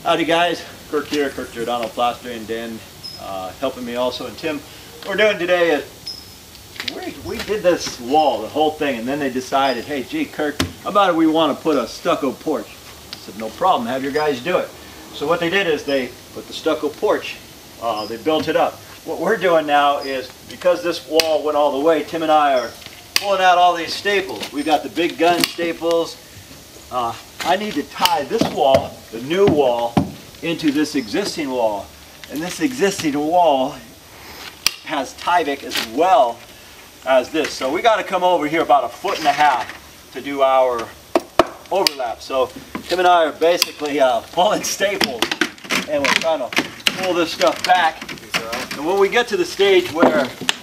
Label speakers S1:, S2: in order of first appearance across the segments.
S1: Howdy guys, Kirk here, Kirk Giordano Plastering, and Dan helping me also, and Tim. What we're doing today is we did this wall, the whole thing, and then they decided, hey gee Kirk, how about we want to put a stucco porch? I said no problem, have your guys do it. So what they did is they put the stucco porch, they built it up. What we're doing now is, because this wall went all the way, Tim and I are pulling out all these staples. We got the big gun staples. I need to tie this wall, the new wall, into this existing wall. And this existing wall has Tyvek as well as this. So we got to come over here about 1.5 feet to do our overlap. So Tim and I are basically pulling staples, and we're trying to pull this stuff back. And when we get to the stage where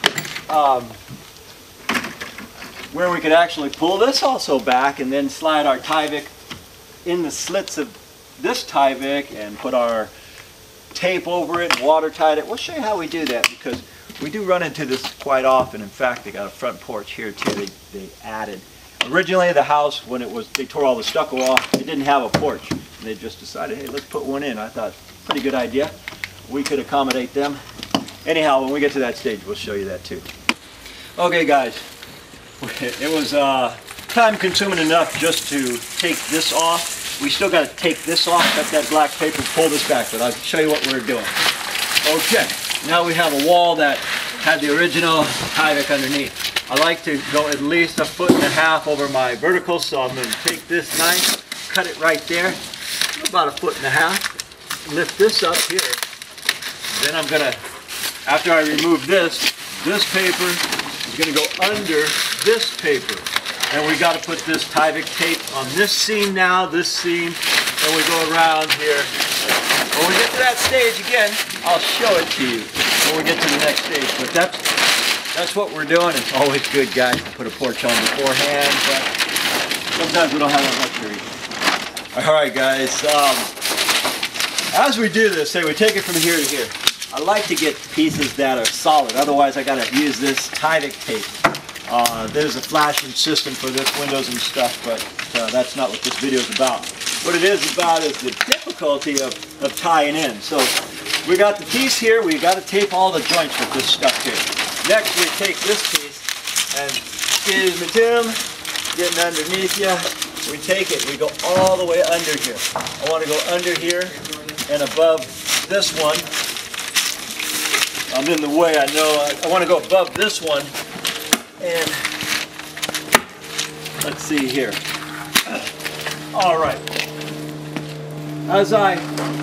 S1: we could actually pull this also back and then slide our Tyvek in the slits of this Tyvek and put our tape over it and watertight it. We'll show you how we do that, because we do run into this quite often. In fact, they got a front porch here too. They added. Originally the house, when they tore all the stucco off, it didn't have a porch. And they just decided, hey, let's put one in. I thought, pretty good idea. We could accommodate them. Anyhow, when we get to that stage, we'll show you that too. Okay guys, it was time consuming enough just to take this off. We still got to take this off, cut that black paper, pull this back, but I'll show you what we're doing. Okay, now we have a wall that had the original Tyvek underneath. I like to go at least 1.5 feet over my vertical, so I'm going to take this knife, cut it right there, about 1.5 feet, lift this up here. Then I'm going to, after I remove this paper is going to go under this paper. And we got to put this Tyvek tape on this seam now, this seam, and we go around here. When we get to that stage again, I'll show it to you when we get to the next stage. But that's what we're doing. It's always good, guys, to put a porch on beforehand, but sometimes we don't have that luxury. All right, guys. As we do this, say we take it from here to here. I like to get pieces that are solid. Otherwise, I got to use this Tyvek tape. There's a flashing system for this, windows and stuff, but that's not what this video is about. What it is about is the difficulty of tying in. So we got the piece here, we got to tape all the joints with this stuff here. Next we take this piece, and excuse me Tim, getting underneath you, we take it, we go all the way under here. I want to go under here and above this one. I'm in the way, I know. I want to go above this one. And let's see here. All right. As I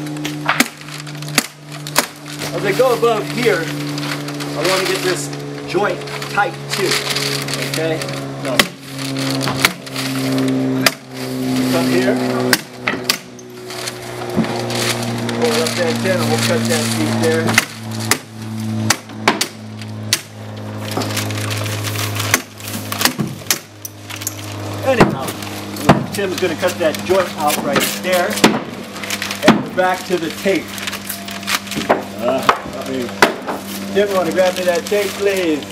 S1: go above here, I want to get this joint tight too. Okay. No. Come here. Pull up that pin, and we'll cut that piece there. Anyhow, Tim's going to cut that joint out right there, and we're back to the tape. Tim, want to grab me that tape, please?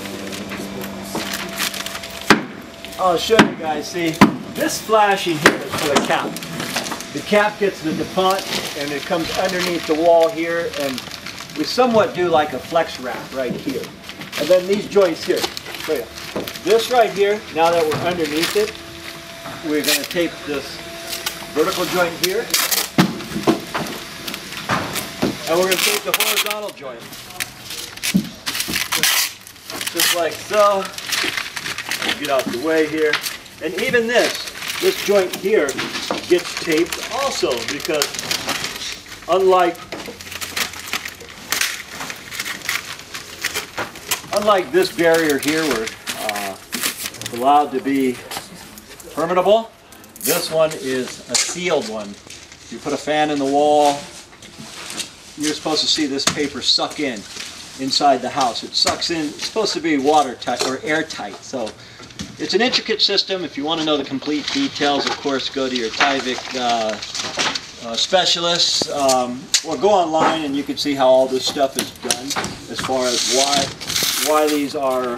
S1: I'll show you guys. See, this flashing here is for the cap. The cap gets the DuPont, and it comes underneath the wall here, and we somewhat do like a flex wrap right here. And then these joints here. Show you. This right here, now that we're underneath it, we're going to tape this vertical joint here, and we're going to tape the horizontal joint, just like so. Get out the way here, and even this joint here gets taped also, because unlike this barrier here where it's allowed to be permeable, this one is a sealed one. You put a fan in the wall, you're supposed to see this paper suck in inside the house. It sucks in. It's supposed to be watertight or airtight. So it's an intricate system. If you want to know the complete details, of course, go to your Tyvek specialists, or go online and you can see how all this stuff is done as far as why these are.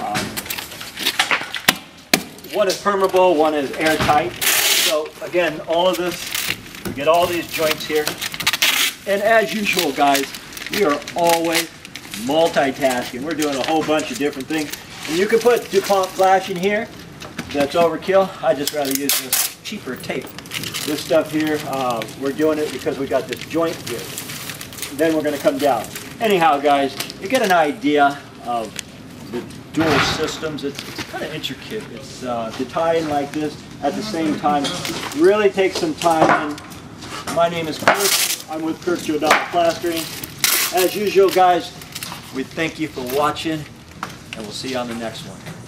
S1: One is permeable, one is airtight. So again, all of this, you get all these joints here, And as usual, guys, we are always multitasking. We're doing a whole bunch of different things. And you can put DuPont flash in here. That's overkill. I just rather use this cheaper tape. This stuff here, we're doing it because we got this joint here. Then we're going to come down. Anyhow, guys, you get an idea of the dual systems. It's kind of intricate. It's to tie in like this at the same time really takes some time. And my name is Kurt. I'm with Kurt Plastering. As usual, guys, we thank you for watching, and we'll see you on the next one.